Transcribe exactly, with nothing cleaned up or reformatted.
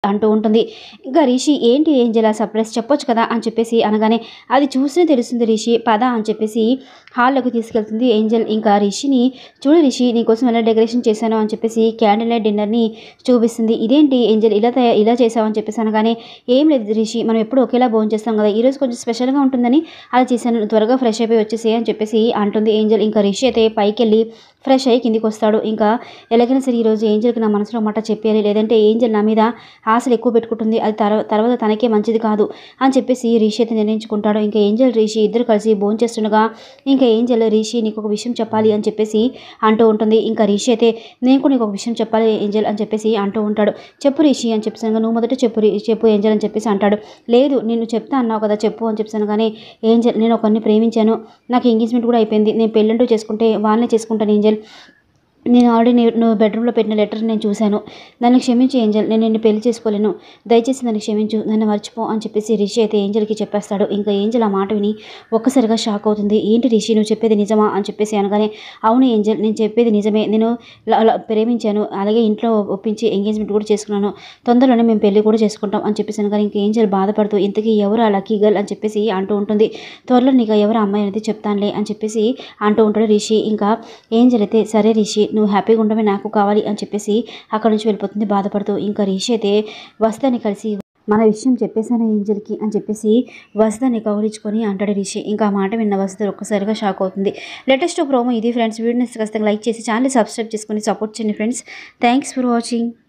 అంటూ ఉంటుంది. ఇంకా రిషి ఏంటి ఏంజెల్ ఆ సర్ప్రైజ్ చెప్పొచ్చు కదా అని చెప్పేసి అనగానే అది చూసినే తెలుస్తుంది రిషి పద అని చెప్పేసి హాల్లోకి తీసుకెళ్తుంది ఏంజెల్. ఇంకా రిషిని చూడు రిషి నీకోసం ఎలా డెకరేషన్ చేశాను అని చెప్పేసి క్యాండిల్ లైట్ డిన్నర్ని చూపిస్తుంది. ఇదేంటి ఏంజెల్ ఇలా తయా ఇలా చేసావు అని చెప్పేసి అనగానే ఏం లేదు రిషి మనం ఎప్పుడు ఒకేలా భోజనం చేస్తాం కదా ఈరోజు కొంచెం స్పెషల్గా ఉంటుందని అలా చేశాను త్వరగా ఫ్రెష్ అయిపోయి వచ్చేసి అని చెప్పేసి అంటుంది ఏంజెల్. ఇంకా రిషి అయితే పైకి వెళ్ళి ఫ్రెష్ అయ్యి కిందికి వస్తాడు. ఇంకా ఎలాగైనా సరే ఈరోజు ఏంజెల్కి నా మనసులో మాట చెప్పేయాలి లేదంటే ఏంజెల్ నా మీద ఆశలు ఎక్కువ పెట్టుకుంటుంది అది తర్వా తర్వాత తనకే మంచిది కాదు అని చెప్పేసి రిషి అయితే నిర్ణయించుకుంటాడు. ఇంకా ఏంజెల్ రిషి ఇద్దరు కలిసి భోజనం చేస్తుండగా ఇంకా ఏంజెల్ రిషి నీకు ఒక విషయం చెప్పాలి అని చెప్పేసి అంటూ ఉంటుంది. ఇంకా రిషి అయితే నేను కూడా నీకు ఒక విషయం చెప్పాలి ఏంజెల్ అని చెప్పేసి అంటూ ఉంటాడు. చెప్పు రిషి అని చెప్పేసి నువ్వు మొదట చెప్పు చెప్పు ఏంజెల్ అని చెప్పేసి అంటాడు. లేదు నేను చెప్తా అన్నావు కదా చెప్పు అని చెప్పేసాను. కానీ ఏంజెల్ నేను ఒకరిని ప్రేమించాను నాకు ఎంగేజ్మెంట్ కూడా అయిపోయింది నేను పెళ్ళంటూ చేసుకుంటే వాళ్ళనే చేసుకుంటాను ఏంజెల్. నేను ఆల్రెడీ నువ్వు బెడ్రూమ్లో పెట్టిన లెటర్ నేను చూశాను నన్ను క్షమించు ఏంజెల్ నేను నిన్ను పెళ్లి చేసుకోలేను దయచేసి నన్ను క్షమించు నన్ను మర్చిపో అని చెప్పేసి రిషి అయితే ఏంజెల్కి చెప్పేస్తాడు. ఇంకా ఏంజెల్ ఆ మాట విని ఒక్కసారిగా షాక్ అవుతుంది. ఏంటి రిషి నువ్వు చెప్పేది నిజమా అని చెప్పేసి అనగానే అవును ఏంజెల్ నేను చెప్పేది నిజమే నేను ప్రేమించాను అలాగే ఇంట్లో ఒప్పించి ఎంగేజ్మెంట్ కూడా చేసుకున్నాను తొందరలోనే మేము పెళ్లి కూడా చేసుకుంటాం అని చెప్పేసి అనగానే ఇంకా ఏంజెల్ బాధపడుతూ ఇంతకీ ఎవరు ఆ లక్కీ గర్ల్ అని చెప్పేసి అంటూ ఉంటుంది. త్వరలో నీకు ఎవరు అమ్మాయి అనేది చెప్తానులే అని చెప్పేసి అంటూ ఉంటాడు రిషి. ఇంకా ఏంజెల్ అయితే సరే రిషి నువ్వు హ్యాపీగా ఉండమే నాకు కావాలి అని చెప్పేసి అక్కడ నుంచి వెళ్ళిపోతుంది బాధపడుతూ. ఇంకా రిషి అయితే వసుదని కలిసి మన విషయం చెప్పేశాను ఏంజెల్కి అని చెప్పేసి వసుదని కౌలించుకొని అంటాడు రిషి. ఇంకా ఆ మాట విన్న వసుద ఒక్కసారిగా షాక్ అవుతుంది. లేటెస్ట్ ప్రోమో ఇది ఫ్రెండ్స్ వీడియోని ఖచ్చితంగా లైక్ చేసి ఛానల్ సబ్స్క్రైబ్ చేసుకొని సపోర్ట్ చేయండి ఫ్రెండ్స్. Thanks for watching.